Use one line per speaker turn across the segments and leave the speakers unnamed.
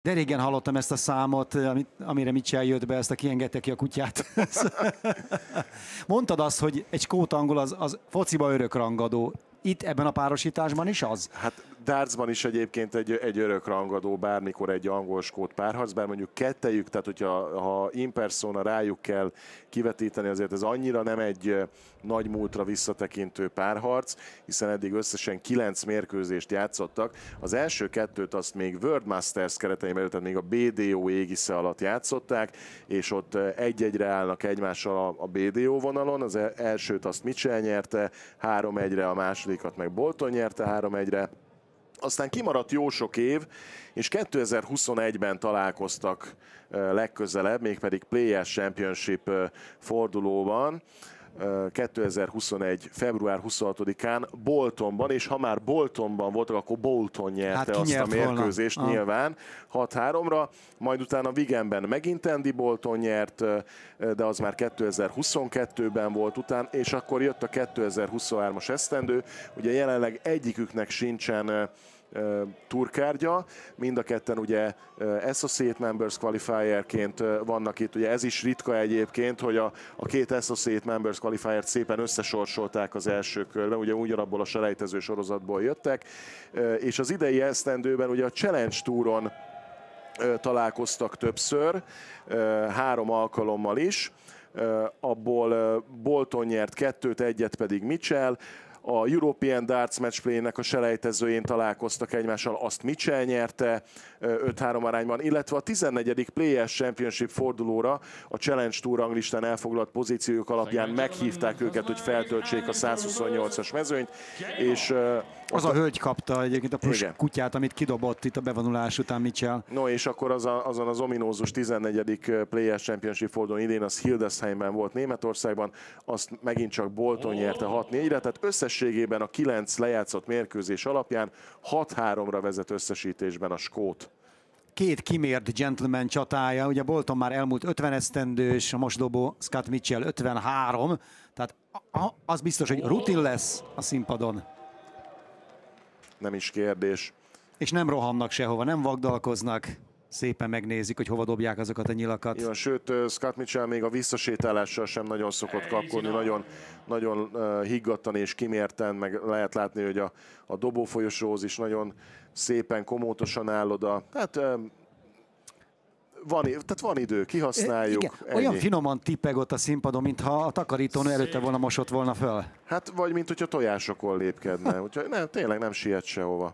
De régen hallottam ezt a számot, amire Mitchell jött be, ezt a kiengedte ki a kutyát. Mondtad azt, hogy egy skót angol az fociba örökrangadó. Itt ebben a párosításban is az?
Hát dartsban is egyébként egy örökrangadó bármikor egy angol-skót párharc, bár mondjuk kettejük, tehát hogyha in persona rájuk kell kivetíteni, azért ez annyira nem egy nagy múltra visszatekintő párharc, hiszen eddig összesen 9 mérkőzést játszottak. Az első kettőt azt még World Masters kereteiben, tehát még a BDO égisze alatt játszották, és ott egy-egyre állnak egymással a BDO vonalon. Az elsőt azt Mitchell nyerte 3-1-re, a másodikat meg Bolton nyerte 3-1-re. Aztán kimaradt jó sok év, és 2021-ben találkoztak legközelebb, mégpedig Players Championship fordulóban, 2021. február 26-án Boltonban, és ha már Boltonban voltak, akkor Bolton nyerte azt a mérkőzést nyilván 6-3-ra, majd utána Wiganben megint Andy Bolton nyert, de az már 2022-ben volt után, és akkor jött a 2023-as esztendő. Ugye jelenleg egyiküknek sincsen turkárgya, mind a ketten ugye Associate Members Qualifierként vannak itt, ugye ez is ritka egyébként, hogy a két Associate Members Qualifiert szépen összesorsolták az első körben, ugye ugyanabból a selejtező sorozatból jöttek, és az idei esztendőben ugye a Challenge Touron találkoztak többször, 3 alkalommal is, abból Bolton nyert 2-t, 1-et pedig Mitchell. A European Darts Matchplay-nek a selejtezőjén találkoztak egymással, azt Mitchell nyerte 5-3 arányban, illetve a 14. Players Championship fordulóra a Challenge Tour ranglistán elfoglalt pozíciók alapján meghívták őket, hogy feltöltsék a 128-as mezőnyt, és
az a hölgy kapta egyébként a plusz kutyát, amit kidobott itt a bevonulás után Mitchell.
No, és akkor azon az ominózus 14. Players Championship fordulón idén az Hildesheimben volt Németországban, azt megint csak Bolton nyerte 6-4-re, tehát összességében a 9 lejátszott mérkőzés alapján 6-3-ra vezet összesítésben a skót.
Két kimért gentleman csatája, ugye Bolton már elmúlt 50 esztendős, a most dobó Scott Mitchell 53, tehát az biztos, hogy rutin lesz a színpadon.
Nem is kérdés.
És nem rohannak sehova, nem vagdalkoznak. Szépen megnézik, hogy hova dobják azokat a nyilakat.
Igen, sőt, Scott Mitchell még a visszasétálással sem nagyon szokott kapkodni, nagyon higgadtan és kimérten, meg lehet látni, hogy a dobófolyosóhoz is nagyon szépen, komótosan áll oda. Hát van idő, kihasználjuk.
Igen, olyan finoman tippeg ott a színpadon, mintha a takarítónő előtte volna mosott volna föl.
Hát vagy mint hogyha tojásokon lépkedne, úgyhogy nem, tényleg nem siet sehova.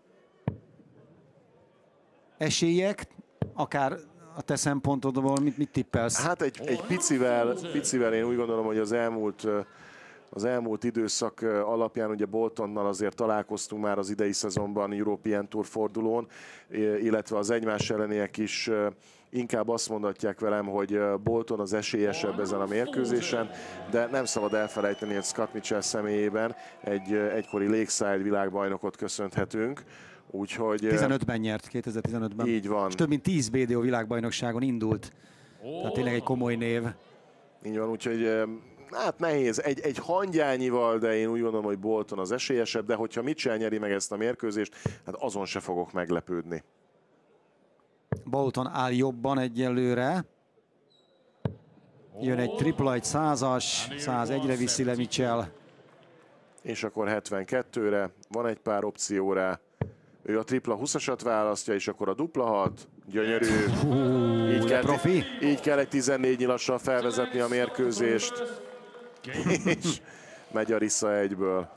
Esélyek,
akár a te szempontodból mit tippelsz?
Hát egy picivel én úgy gondolom, hogy az elmúlt időszak alapján ugye Boltonnal azért találkoztunk már az idei szezonban European Tour fordulón, illetve az egymás elleniek is inkább azt mondatják velem, hogy Bolton az esélyesebb ezen a mérkőzésen, de nem szabad elfelejteni, hogy Scott Mitchell személyében egy egykori Lakeside világbajnokot köszönhetünk. Úgyhogy
15-ben nyert, 2015-ben.
Így van.
És több mint 10 BDO világbajnokságon indult. Tehát tényleg egy komoly név.
Így van, úgyhogy hát nehéz. Egy hangyányival, de én úgy gondolom, hogy Bolton az esélyesebb, de hogyha Mitchell nyeri meg ezt a mérkőzést, hát azon se fogok meglepődni.
Bolton áll jobban egyelőre. Jön egy tripla, egy 100-as, 101-re viszi le Mitchell.
És akkor 72-re, van egy pár opció rá. Ő a tripla 20-asat választja, és akkor a dupla 6. Gyönyörű. Így kell egy 14 nyilassal felvezetni a mérkőzést. És megy a Rissa egyből.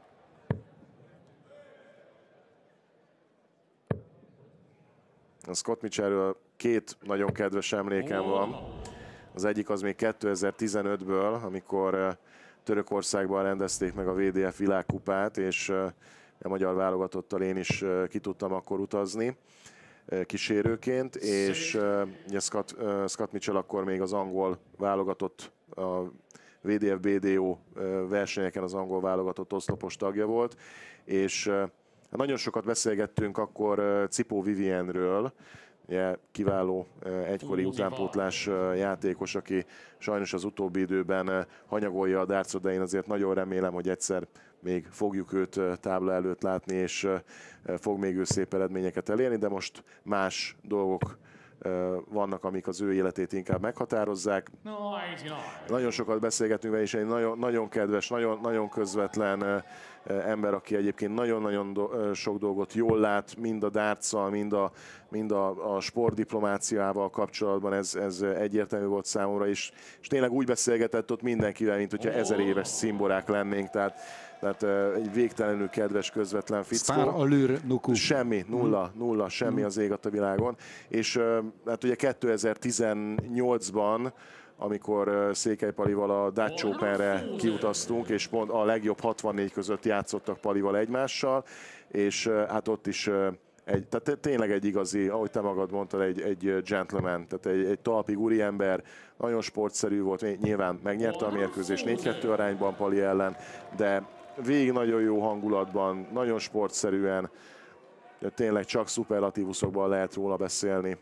A Scott Mitchellről 2 nagyon kedves emlékem van. Az egyik az még 2015-ből, amikor Törökországban rendezték meg a WDF világkupát, és a magyar válogatottal én is ki tudtam akkor utazni kísérőként, és ugye Scott Mitchell akkor még az angol válogatott, a WDF BDO versenyeken az angol válogatott oszlopos tagja volt, és nagyon sokat beszélgettünk akkor Cipó Vivienről, ugye, kiváló egykori utánpótlás játékos, aki sajnos az utóbbi időben hanyagolja a dartsot, de én azért nagyon remélem, hogy egyszer még fogjuk őt tábla előtt látni, és fog még ő szép eredményeket elérni, de most más dolgok vannak, amik az ő életét inkább meghatározzák. Nagyon sokat beszélgetünk vele, és egy nagyon, nagyon kedves, nagyon, nagyon közvetlen ember, aki egyébként nagyon-nagyon sok dolgot jól lát, mind a dartsszal, mind a sportdiplomáciával kapcsolatban, ez egyértelmű volt számomra, és tényleg úgy beszélgetett ott mindenkivel, mint hogyha 1000 éves cimborák lennénk, tehát egy végtelenül kedves, közvetlen fickó.
Sztár Allure Nuku.
Semmi, nulla, semmi az ég a világon. És hát ugye 2018-ban, amikor Székely Palival a Dutch Openre kiutaztunk, és pont a legjobb 64 között játszottak Palival egymással, és hát ott is tehát tényleg egy igazi, ahogy te magad mondtad, egy gentleman, tehát egy talpig úriember, nagyon sportszerű volt, nyilván megnyerte a mérkőzést 4-2 arányban Pali ellen, de végig nagyon jó hangulatban, nagyon sportszerűen, tényleg csak szuperlatívuszokban lehet róla beszélni.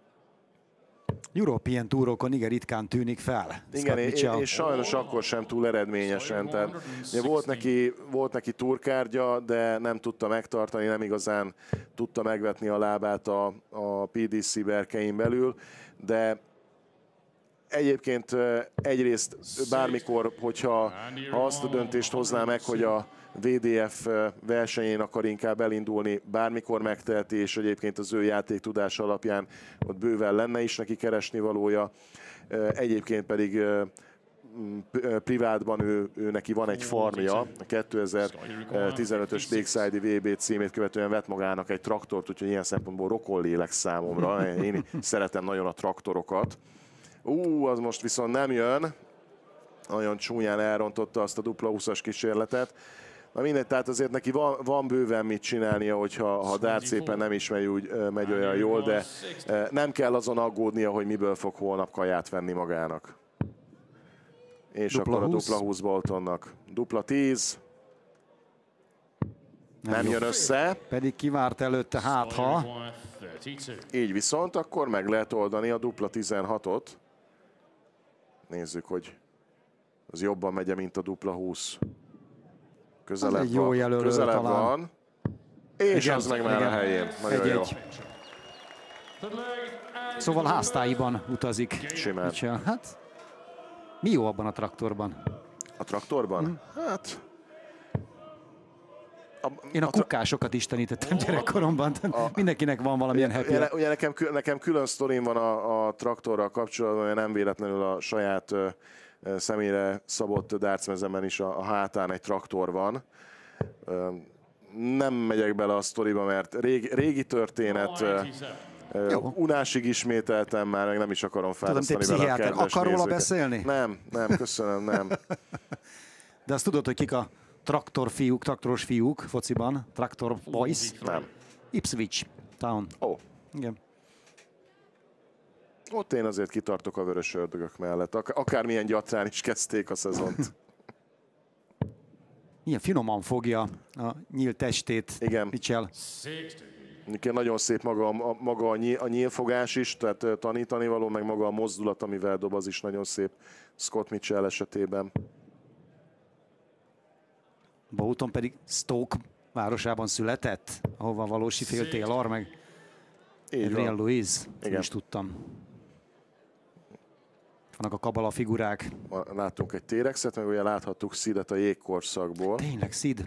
European túrokon igen ritkán tűnik fel.
Igen, és sajnos akkor sem túl eredményesen. Tehát, volt neki túrkártya, de nem tudta megtartani, nem igazán tudta megvetni a lábát a PDC berkein belül, de egyébként egyrészt bármikor, hogyha azt a döntést hozná meg, hogy a VDF versenyén akar inkább elindulni, bármikor megteheti, és egyébként az ő játéktudása alapján ott bőven lenne is neki keresnivalója. Egyébként pedig privátban ő neki van egy farmja, a 2015-ös Lakeside VB címét követően vett magának egy traktort, úgyhogy ilyen szempontból rokonlélek számomra. Én szeretem nagyon a traktorokat. Az most viszont nem jön. Nagyon csúnyán elrontotta azt a dupla 20-as kísérletet. Na mindegy, tehát azért neki van bőven mit csinálnia, hogyha darts szépen nem is megy olyan jól, de nem kell azon aggódnia, hogy miből fog holnap kaját venni magának. És dupla akkor 20. A dupla 20 Boltonnak. Dupla 10. Nem jön össze.
Pedig kivárt előtte, hát ha.
Így viszont akkor meg lehet oldani a dupla 16-ot. Nézzük, hogy az jobban megye, mint a dupla 20. Közelebb
jó
van. Közelebb van. És igen, az meg már a helyén. Nagyon jó.
Szóval háztáiban utazik.
Simán.
Hát, mi jó abban a traktorban?
A traktorban? Hát...
Én a kukásokat istenítettem gyerekkoromban. Mindenkinek van valamilyen happy.
Ugye nekem külön sztorim van a traktorral kapcsolatban, hogy nem véletlenül a saját személyre szabott dartsmezemen is a hátán egy traktor van. Nem megyek bele a sztoriba, mert régi történet, unásig ismételtem már, meg nem is akarom felhasználni vele a kedves
akar róla beszélni?
Nem, köszönöm, nem.
De azt tudod, hogy kik a traktoros fiúk fociban? Traktor Boys?
Nem.
Ipswich Town. Igen.
Ott én azért kitartok a vörös ördögök mellett. Akármilyen gyatrán is kezdték a szezont.
Milyen finoman fogja a nyílt testét.
Igen.
Mitchell.
Nagyon szép maga a nyílfogás is, tehát tanítani való, meg maga a mozdulat, amivel dob, az is nagyon szép Scott Mitchell esetében.
Bolton pedig Stoke városában született, ahova Valósi Phil Taylor, meg Adrian Lewis. Nem is tudtam. Vannak a kabala figurák.
Láttunk egy T-rexet, meg ugye láthattuk Sidet a jégkorszakból.
Tényleg, Sid.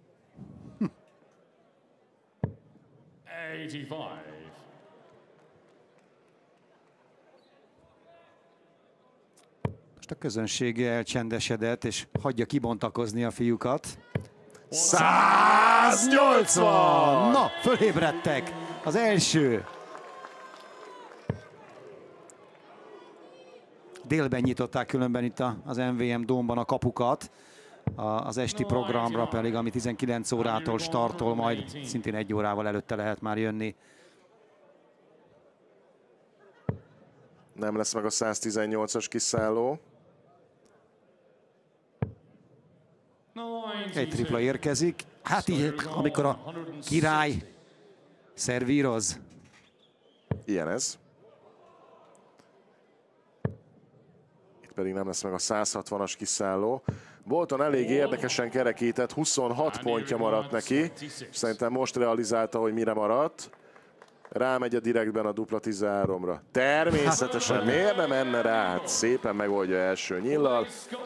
85.
Most a közönség elcsendesedett, és hagyja kibontakozni a fiúkat.
180!
Na, fölébredtek. Az első. Délben nyitották különben itt az MVM Dome-ban a kapukat. Az esti programra pedig, ami 19 órától startol, majd szintén 1 órával előtte lehet már jönni.
Nem lesz meg a 118-as kiszálló.
Egy tripla érkezik. Hát így, amikor a király szervíroz.
Ilyen ez. Itt pedig nem lesz meg a 160-as kiszálló. Bolton elég érdekesen kerekített, 26 pontja maradt neki. Szerintem most realizálta, hogy mire maradt. Rámegy a direktben a dupla 13-ra. Természetesen, miért nem menne rá? Hát szépen megoldja első nyillal.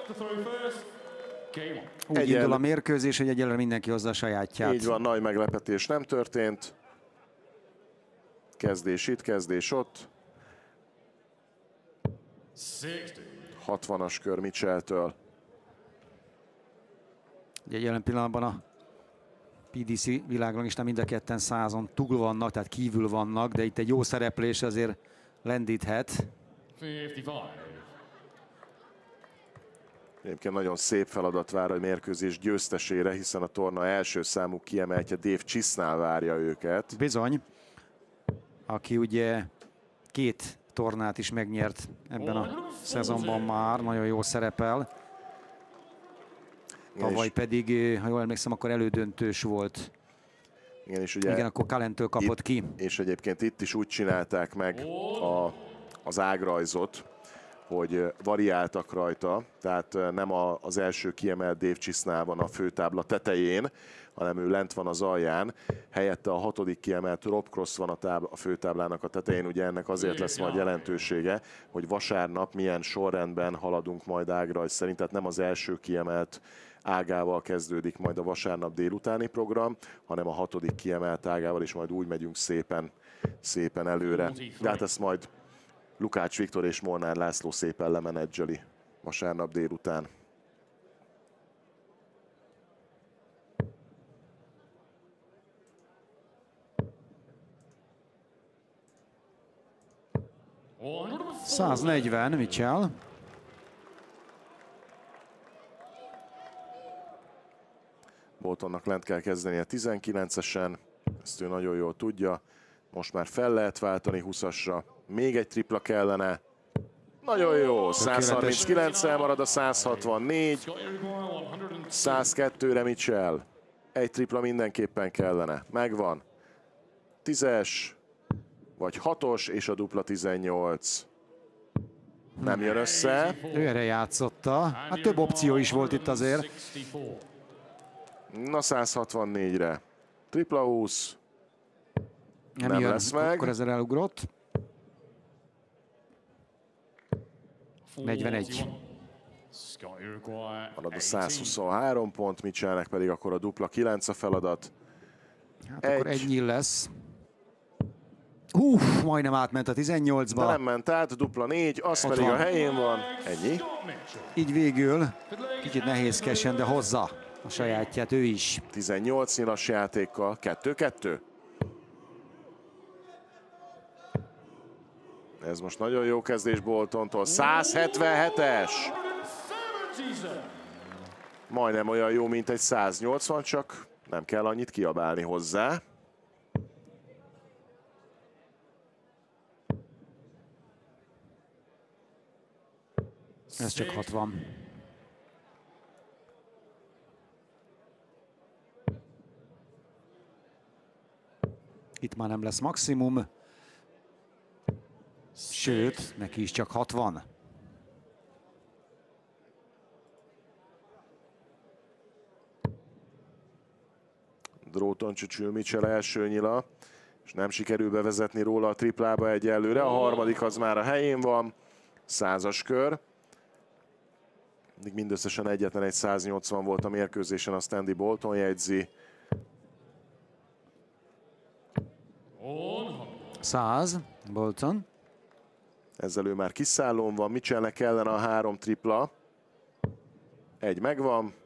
Úgy indul a mérkőzés, hogy egyelőre mindenki hozza a sajátját.
Így van, nagy meglepetés nem történt. Kezdés itt, kezdés ott. 60-as kör Mitchelltől.
Ugye jelen pillanatban a PDC világranglistán mind a ketten 100-on túl vannak, tehát kívül vannak, de itt egy jó szereplés azért lendíthet.
55.
Egyébként nagyon szép feladat vár a mérkőzés győztesére, hiszen a torna első számú kiemeltje Dave Chisnall várja őket.
Bizony, aki ugye 2 tornát is megnyert ebben a szezonban már, nagyon jó szerepel. Tavaly pedig, ha jól emlékszem, akkor elődöntős volt.
Igen, és ugye
igen, akkor Calentől kapott ki.
És egyébként itt is úgy csinálták meg az ágrajzot, hogy variáltak rajta, tehát nem az első kiemelt Dave Chisnall van a főtábla tetején, hanem ő lent van az alján. Helyette a 6. kiemelt Rob Cross van a főtáblának a tetején. Ugye ennek azért lesz majd jelentősége, hogy vasárnap milyen sorrendben haladunk majd ágrajz szerint, tehát nem az első kiemelt ágával kezdődik majd a vasárnap délutáni program, hanem a 6. kiemelt ágával, és majd úgy megyünk szépen előre. De hát ezt majd Lukács Viktor és Molnár László szépen lemenedzseli vasárnap délután.
$140 Mitchell.
Boltonnak lent kell kezdenie 19-esen, ezt ő nagyon jól tudja. Most már fel lehet váltani 20-asra. Még egy tripla kellene. Nagyon jó, 139-el marad a 164. 102-re Mitchell. Egy tripla mindenképpen kellene. Megvan. 10-es, vagy 6-os, és a dupla 18. Nem jön össze.
Ő erre játszotta. Hát több opció is volt itt azért.
Na 164-re. Tripla 20. Nem
jön,
lesz meg.
Akkor ezzel elugrott. 41.
Marad a 123 pont, Mitchellnek pedig akkor a dupla 9 a feladat.
Hát akkor egy nyíl lesz. Majdnem átment a 18-ba.
De nem ment át, dupla 4, az pedig a helyén van. Ennyi.
Így végül kicsit nehézkesen, de hozza a sajátját ő is.
18 nyilas játékkal, 2-2. Ez most nagyon jó kezdés Boltontól. 177-es! Majdnem olyan jó, mint egy 180, csak nem kell annyit kiabálni hozzá.
Ez csak 60. Itt már nem lesz maximum. Sőt, neki is csak 60.
Dróton csücsül Mitchell első nyila, és nem sikerül bevezetni róla a triplába egyelőre. A harmadik az már a helyén van. 100-as kör. Mindösszesen egyetlen egy 180 volt a mérkőzésen, azt Andy Bolton jegyzi.
100, Bolton.
Ezzel ő már kiszállón van, Mitchellnek kellene a 3 tripla. Egy megvan.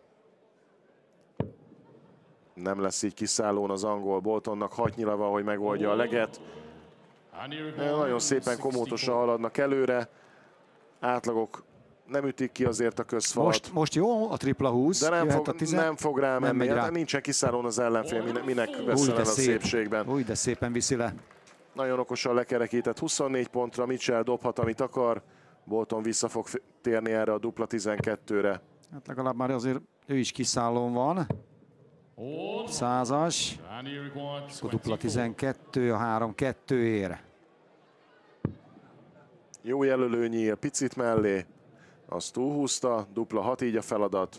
Nem lesz így kiszállón az angol. Boltonnak 6 nyila van, hogy megoldja a leget. Nagyon szépen komótosan haladnak előre. Átlagok nem ütik ki azért a közfalat.
Most jó a tripla 20.
De nem fog rámenni. Hát nincsen kiszállón az ellenfél, minek veszel el a szépségben.
Úgy, de szépen viszi le.
Nagyon okosan lekerekített 24 pontra, Mitchell dobhat, amit akar. Bolton vissza fog térni erre a dupla 12-re.
Hát legalább már azért ő is kiszállón van. 100-as. A dupla 12, a 3-2 ér.
Jó jelölő nyíl, picit mellé. Azt túlhúzta, dupla 6 így a feladat.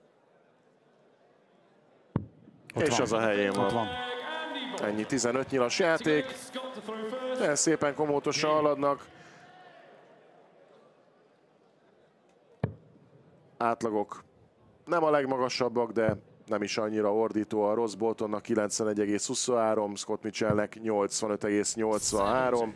Ott
és
van.
az a helyén van.
van.
Ennyi, 15 nyilas játék. De szépen komótosan haladnak. Átlagok nem a legmagasabbak, de nem is annyira ordító. A Ross Boltonnak 91,23, Scott Mitchellnek 85,83.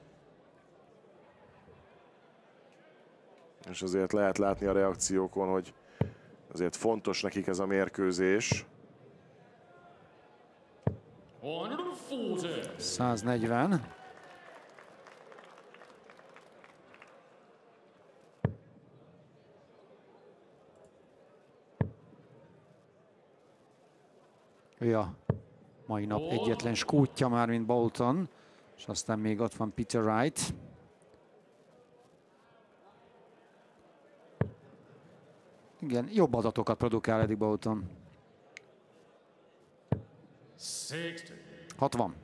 És azért lehet látni a reakciókon, hogy azért fontos nekik ez a mérkőzés.
140. Ő a mai nap egyetlen skútja már, mint Bolton, és aztán még ott van Peter Wright. Igen, jobb adatokat produkál Eddie Bolton. 60.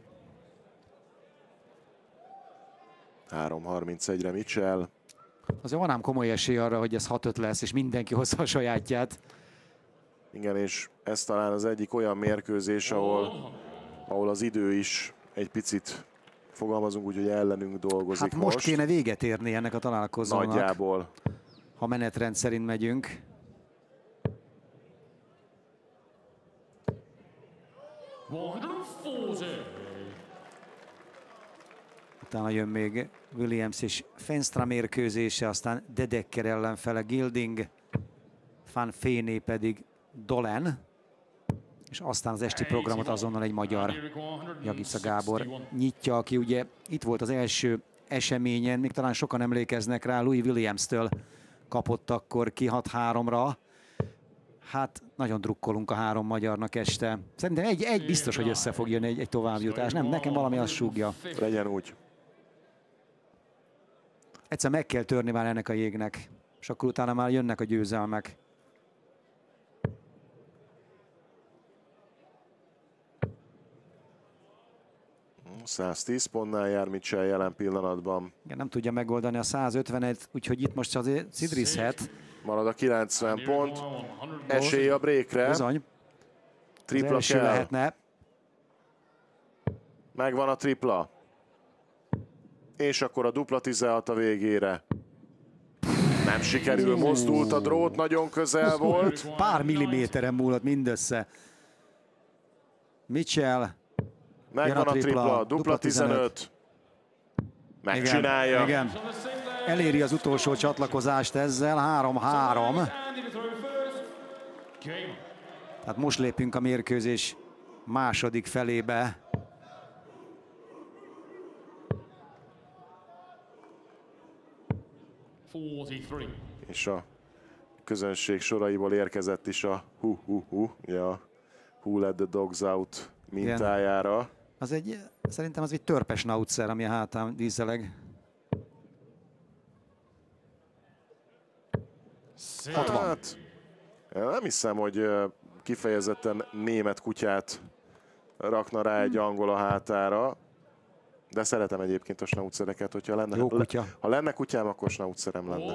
3.31-re Mitchell.
Azért van ám komoly esély arra, hogy ez 6-5 lesz, és mindenki hozza a sajátját.
Igen, és ez talán az egyik olyan mérkőzés, ahol az idő is egy picit, fogalmazunk úgy, hogy ellenünk dolgozik.
Hát most kéne véget érni ennek a találkozónak.
Nagyjából.
Ha menetrend szerint megyünk. Utána jön még Williams és Fenstra mérkőzése, aztán Dedecker ellenfele Gilding, Van Féné pedig Dolen, és aztán az esti programot azonnal egy magyar, Jagica Gábor nyitja, aki ugye itt volt az első eseményen, még talán sokan emlékeznek rá, Louis Williams-től kapott akkor ki 6-3-ra. Hát nagyon drukkolunk a három magyarnak este. Szerintem egy biztos, hogy össze fog jönni egy továbbjutás. Nem, nekem valami azt súgja.
Legyen úgy.
Egyszer meg kell törni már ennek a jégnek, és akkor utána már jönnek a győzelmek.
Mm, 110 pontnál jár Mitchell jelen pillanatban.
Igen, nem tudja megoldani a 150-et, úgyhogy itt most azért cidrizhet.
Marad a 90 pont. Esély a breakre.
Bizony.
Tripla kell.
Lehetne.
Megvan a tripla. És akkor a dupla 16 a végére. Nem sikerül, mozdult a drót, nagyon közel volt.
Pár milliméteren múlott mindössze. Mitchell.
Megvan a tripla, dupla 15. Megcsinálja.
Igen. Eléri az utolsó csatlakozást ezzel, 3-3. Tehát most lépünk a mérkőzés második felébe.
És a közönség soraiból érkezett is a Who Let the Dogs Out mintájára.
Az szerintem az egy törpes nautszer, ami a hátán díszeleg. 60.
Hát, nem hiszem, hogy kifejezetten német kutyát rakna rá egy angol a hátára. De szeretem egyébként a snauzereket, hogyha lenne,
jó kutya.
Ha lenne kutyám, akkor snauzerem lenne.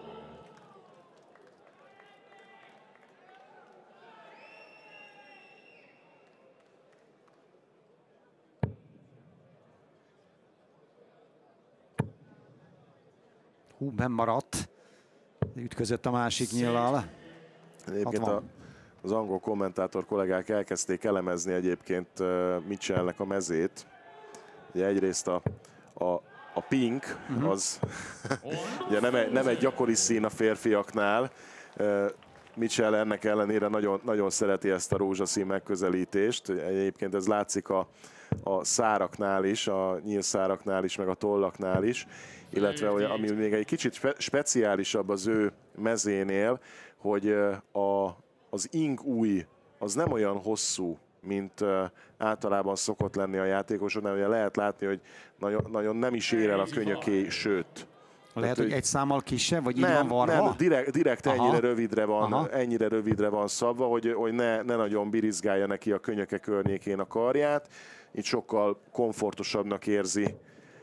Nem maradt. Ütközött a másik nyíllal.
Egyébként az angol kommentátor kollégák elkezdték elemezni egyébként Mitchellnek a mezét. Ugye egyrészt a pink, az ugye nem egy gyakori szín a férfiaknál. Mitchell ennek ellenére nagyon, nagyon szereti ezt a rózsaszín megközelítést. Egyébként ez látszik a száraknál is, a nyílszáraknál is, meg a tollaknál is. Illetve ami még egy kicsit speciálisabb az ő mezénél, hogy az ing ujj az nem olyan hosszú, mint általában szokott lenni a játékosoknál. Ugye lehet látni, hogy nagyon nem is ér el a könyöké, sőt.
Lehet, hogy egy számmal kisebb, vagy így van varva?
Nem, direkt ennyire rövidre van szabva, hogy ne nagyon birizgálja neki a könyöke környékén a karját. Így sokkal komfortosabbnak érzi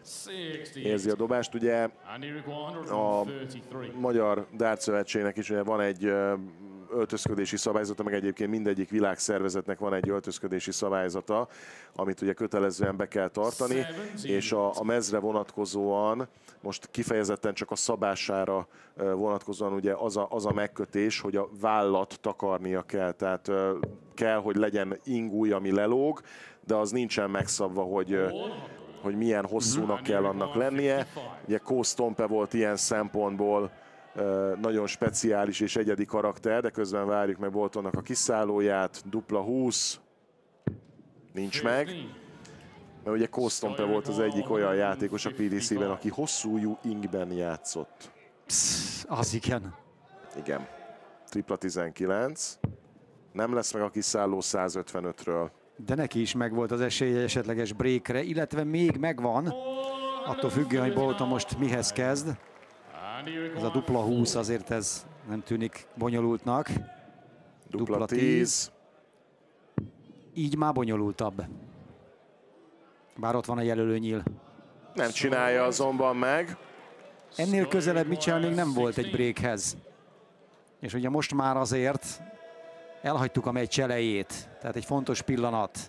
érzi a dobást. Ugye a Magyar Dart Szövetségnek is ugye van egy öltözködési szabályzata, meg egyébként mindegyik világszervezetnek van egy öltözködési szabályzata, amit ugye kötelezően be kell tartani, és a mezre vonatkozóan, most kifejezetten csak a szabására vonatkozóan ugye az a megkötés, hogy a vállat takarnia kell, tehát kell, hogy legyen ingúj, ami lelóg, de az nincsen megszabva, hogy milyen hosszúnak kell annak lennie. Ugye Koh Stompe volt ilyen szempontból nagyon speciális és egyedi karakter, de közben várjuk meg Boltonnak a kiszállóját. Dupla 20, nincs meg. Mert ugye Koh Stompe volt az egyik olyan játékos a PDC-ben, aki hosszújú ingben játszott.
Az igen.
Igen. Tripla 19. Nem lesz meg a kiszálló 155-ről.
De neki is megvolt az esélye esetleges breakre, illetve még megvan, attól függően, hogy Bolton most mihez kezd. Ez a dupla 20 azért ez nem tűnik bonyolultnak.
Dupla 10.
Így már bonyolultabb. Bár ott van a jelölőnyíl.
Nem csinálja azonban meg.
Ennél közelebb Mitchell még nem volt egy breakhez. És ugye most már azért elhagytuk a meccs elejét. Tehát egy fontos pillanat.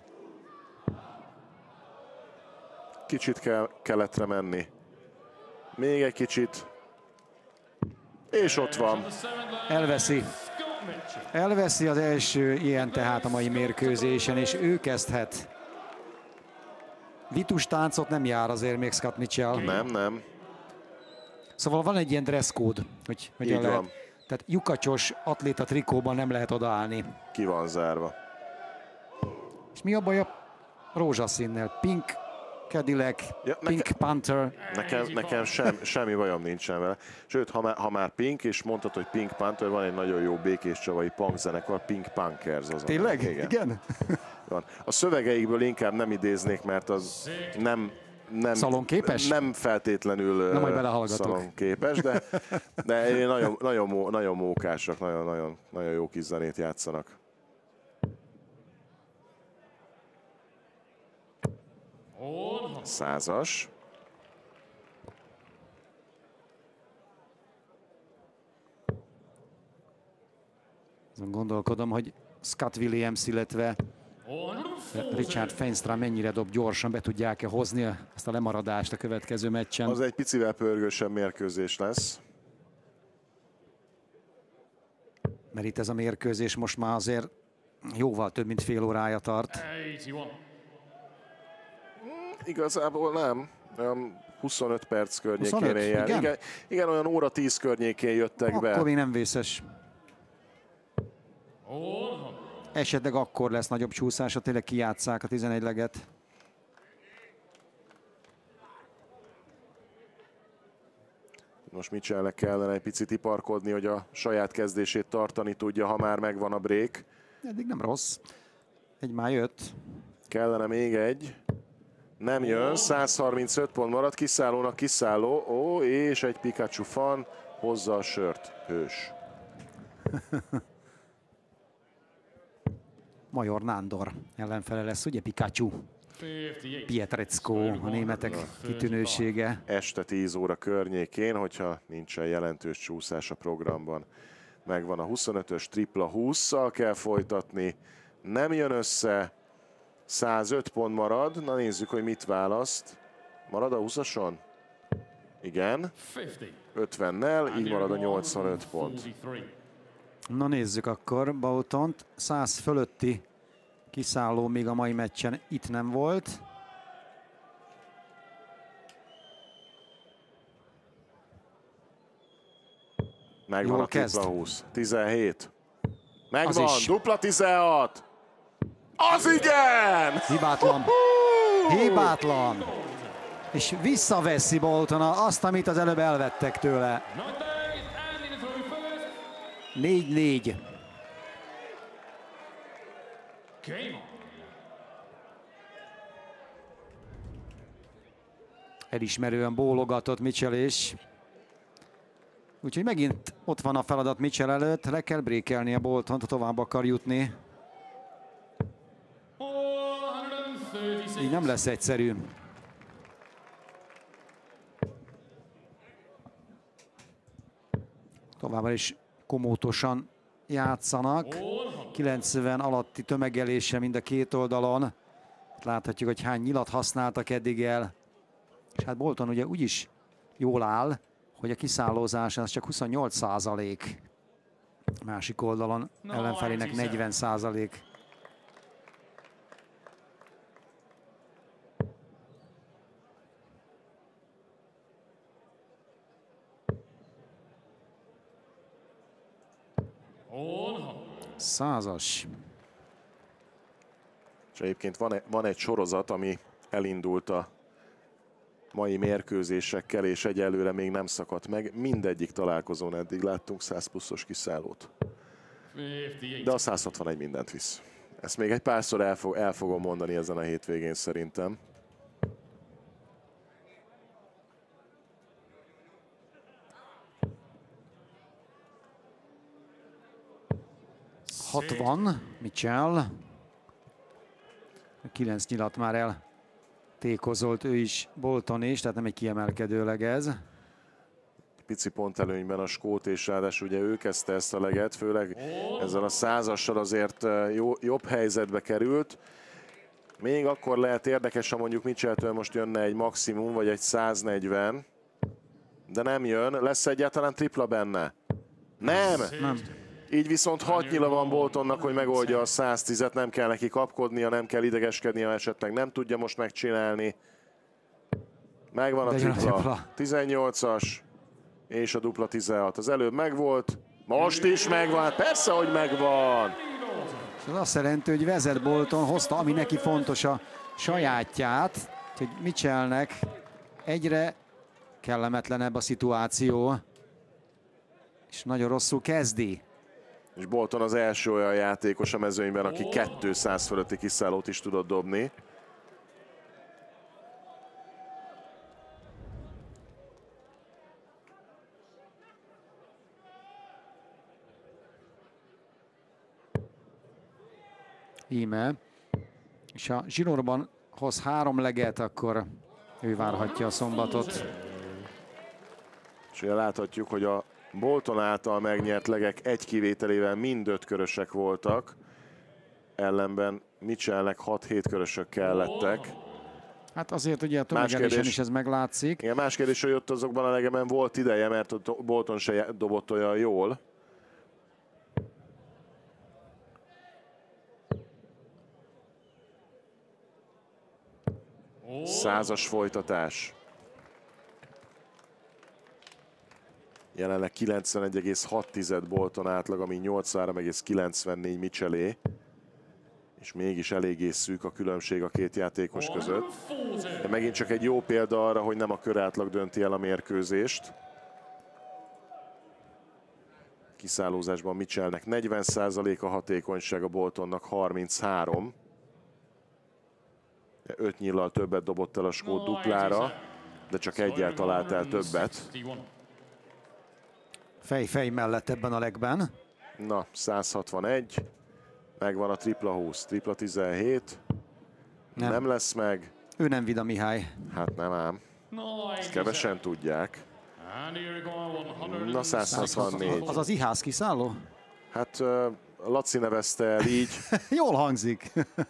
Kicsit kell keletre menni. Még egy kicsit. És ott van.
Elveszi. Elveszi az első ilyen tehát a mai mérkőzésen, és ő kezdhet. Vitus táncot nem jár azért még Scott Mitchell.
Nem.
Szóval van egy ilyen dresscode, hogy hogyan lehet. Tehát lyukacsos atléta trikóban nem lehet odaállni.
Ki van zárva.
És mi a baj a rózsaszínnel? Pink Cadillac, Pink Panther.
Nekem semmi bajom nincsen vele. Sőt, ha már Pink, és mondtad, hogy Pink Panther, van egy nagyon jó Békés Csavai punk zenekar, Pink Punkers.
Tényleg? Igen?
Van. A szövegeikből inkább nem idéznék, mert az nem
szalonképes?
Nem feltétlenül szalonképes, de nagyon mókásak, nagyon jó kis zenét játszanak. Százas.
Azon gondolkodom, hogy Scott Williams, illetve Richard Feenstra mennyire dob gyorsan, be tudják-e hozni ezt a lemaradást a következő meccsen.
Az egy picivel pörgősebb mérkőzés lesz.
Mert itt ez a mérkőzés most már azért jóval több mint fél órája tart.
Igazából nem. 25 perc környékén jár. Igen, olyan óra 10 környékén jöttek be.
Akkor még nem vészes. Esetleg akkor lesz nagyobb csúszás, ha tényleg kijátsszák a 11-leget.
Most Mitchellnek kellene egy picit iparkodni, hogy a saját kezdését tartani tudja, ha már megvan a break.
Eddig nem rossz. Egy már jött.
Kellene még egy. Nem jön, 135 pont marad, kiszállónak kiszálló. És egy Pikachu fan hozza a sört. Hős.
Major Nándor ellenfele lesz, ugye Pikachu? Pietreczko, a németek kitűnősége.
Este 10 óra környékén, hogyha nincsen jelentős csúszás a programban. Megvan a 25-ös, tripla 20-szal kell folytatni. Nem jön össze. 105 pont marad. Na nézzük, hogy mit választ. Marad a 20-ason? Igen. 50-nel, így marad a 85 pont.
Na nézzük akkor Boltont. 100 fölötti kiszálló még a mai meccsen itt nem volt.
Megvan a tripla 20. 17. Megvan, dupla 16. Az igen!
Hibátlan. Hibátlan. És visszaveszi Bolton azt, amit az előbb elvettek tőle. 4-4. Elismerően bólogatott Mitchell is. Úgyhogy megint ott van a feladat Mitchell előtt. Le kell brékelni a Boltont, ha tovább akar jutni. Így nem lesz egyszerű. továbbra is komótosan játszanak. 90 alatti tömegelése mind a két oldalon. Láthatjuk, hogy hány nyilat használtak eddig el. És hát Bolton ugye úgyis jól áll, hogy a kiszállózás az csak 28%. Másik oldalon ellenfelének 40%. Százas.
És egyébként van egy sorozat, ami elindult a mai mérkőzésekkel, és egyelőre még nem szakadt meg. Mindegyik találkozón eddig láttunk 100 pluszos kiszállót. De a 161 mindent visz. Ezt még egy párszor el fogom mondani ezen a hétvégén szerintem.
Van Mitchell. 9 nyilat már eltékozolt ő is, Bolton is, tehát nem egy kiemelkedő ez.
Pici pontelőnyben a skót, és ráadásul ugye ő kezdte ezt a leget, főleg ezzel a 100-assal azért jobb helyzetbe került. Még akkor lehet érdekes, ha mondjuk Mitchelltől most jönne egy maximum, vagy egy 140, de nem jön. Lesz egyáltalán tripla benne? Nem! Így viszont 6 nyila van Boltonnak, hogy megoldja a 110-et, nem kell neki kapkodnia, nem kell idegeskednia, esetleg nem tudja most megcsinálni. Megvan a tripla. 18-as és a dupla 16. Az előbb megvolt, most is megvan, persze, hogy megvan.
Ez azt jelenti, hogy vezet Bolton, hozta, ami neki fontos, a sajátját, hogy Mitchellnek egyre kellemetlenebb a szituáció, és nagyon rosszul kezdi.
És Bolton az első olyan játékos a mezőnyben, aki 200 fölötti kiszállót is tudott dobni.
Íme. És ha zsinórban hoz 3 leget, akkor ő várhatja a szombatot.
És ugye láthatjuk, hogy a Bolton által megnyert legek egy kivételével mind 5 körösek voltak, ellenben Mitchellnek 6-7 körösök kellettek.
Hát azért ugye a tömegelésen is ez meglátszik.
Igen, más kérdés, hogy ott azokban a legemen volt ideje, mert ott Bolton se dobott olyan jól. Százas folytatás. Jelenleg 91,6 Bolton átlag, ami 83,94 Mitchellé. És mégis eléggé szűk a különbség a két játékos között. De megint csak egy jó példa arra, hogy nem a körátlag dönti el a mérkőzést. Kiszállózásban Mitchellnek 40% a hatékonyság, a Boltonnak 33. 5 nyillal többet dobott el a skót duplára, de csak egyel talált el többet.
Fej mellett ebben a legben.
Na, 161. Megvan a tripla 20, tripla 17. Nem lesz meg.
Ő nem Vida Mihály.
Hát nem ám. Ezt kevesen tudják. Na, 164.
Az az ihász kiszálló?
Hát Laci nevezte el így.
Jól hangzik.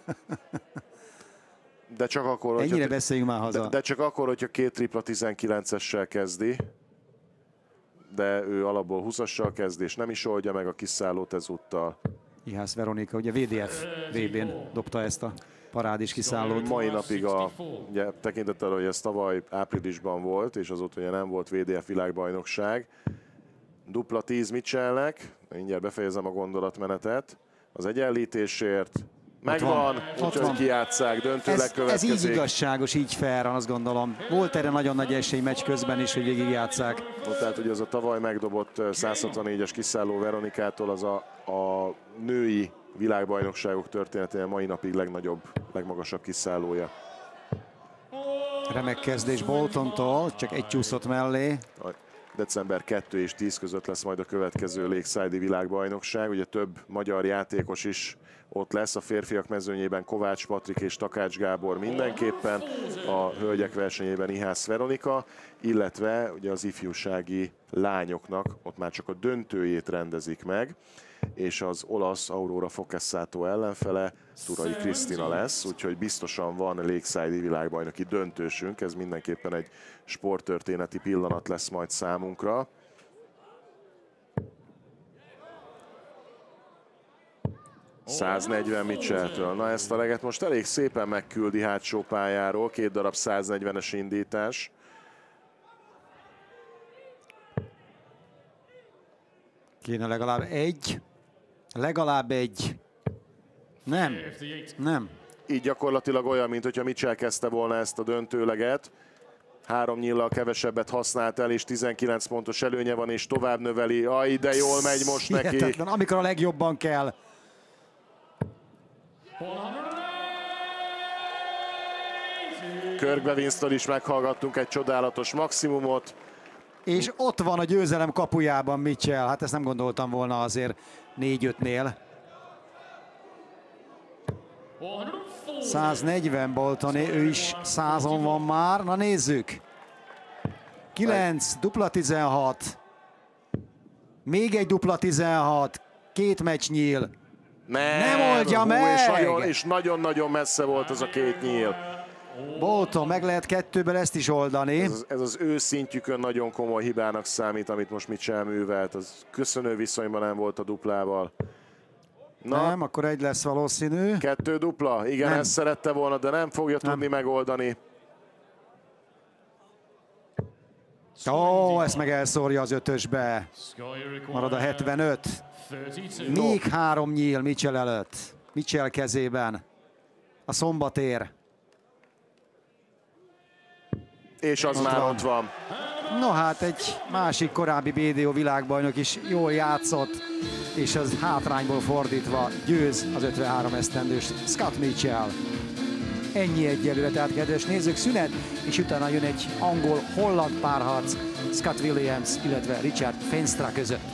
De csak akkor,
ennyire beszéljünk már haza.
De csak akkor, hogyha 2 tripla 19-essel kezdi. De ő alapból 20-assal kezd, és nem is oldja meg a kiszállót ezúttal.
Ihász Veronika, ugye VDF VB-n dobta ezt a parádés kiszállót.
Mai napig ugye, tekintettel, hogy ez tavaly áprilisban volt, és azóta ugye nem volt VDF világbajnokság. Dupla 10 Mitchellnek, mindjárt befejezem a gondolatmenetet. Az egyenlítésért megvan, úgyhogy kijátsszák, döntőleg következik.
Ez így igazságos, így fair, azt gondolom. Volt erre nagyon nagy esély meccs közben is, hogy végigjátsszák.
Tehát ugye az a tavaly megdobott 164-es kiszálló Veronikától az a női világbajnokságok történetében mai napig legnagyobb, legmagasabb kiszállója.
Remek kezdés Boltontól, csak egy csúszott mellé.
december 2 és 10 között lesz majd a következő Lakeside-i világbajnokság. Ugye több magyar játékos is ott lesz, a férfiak mezőnyében Kovács Patrik és Takács Gábor mindenképpen, a hölgyek versenyében Ihász Veronika, illetve ugye az ifjúsági lányoknak ott már csak a döntőjét rendezik meg, és az olasz Aurora Focasato ellenfele Turai Krisztina lesz, úgyhogy biztosan van Lakeside-i világbajnoki döntősünk, ez mindenképpen egy sporttörténeti pillanat lesz majd számunkra. ...140 Mitchelltől. Na, ezt a leget most elég szépen megküldi hátsó pályáról, 2 darab 140-es indítás.
Kéne legalább egy. Nem.
Így gyakorlatilag olyan, mint hogyha Mitchell kezdte volna ezt a döntőleget. 3 nyíllal kevesebbet használt el, és 19 pontos előnye van, és tovább növeli. Aj, de jól megy most neki.
Hihetetlen, amikor a legjobban kell.
Körbe Winston is meghallgattunk egy csodálatos maximumot.
És ott van a győzelem kapujában Mitchell. Hát ezt nem gondoltam volna azért 4-5-nél. 140 Boltoné, ő is 100-on van már. Na nézzük. 9, dupla 16. Még egy dupla 16. 2 meccs nyíl. Nem oldja meg!
És nagyon-nagyon messze volt az a 2 nyíl.
Bolton, meg lehet 2-ből ezt is oldani.
Ez az ő szintjükön nagyon komoly hibának számít, amit most Mitchell művelt. Az köszönő viszonyban nem volt a duplával.
Na, nem, akkor 1 lesz valószínű.
2 dupla? Igen, nem. Ezt szerette volna, de nem fogja tudni megoldani.
Ó, ezt meg elszórja az 5-ösbe. Marad a 75. Még 3 nyíl Mitchell előtt. Mitchell kezében. A szombatér.
És az már ott van.
No hát egy másik korábbi BDO világbajnok is jól játszott, és az hátrányból fordítva győz az 53 esztendős Scott Mitchell. Ennyi egyelőre, tehát kedves nézők, szünet, és utána jön egy angol-holland párharc Scott Williams, illetve Richard Feenstra között.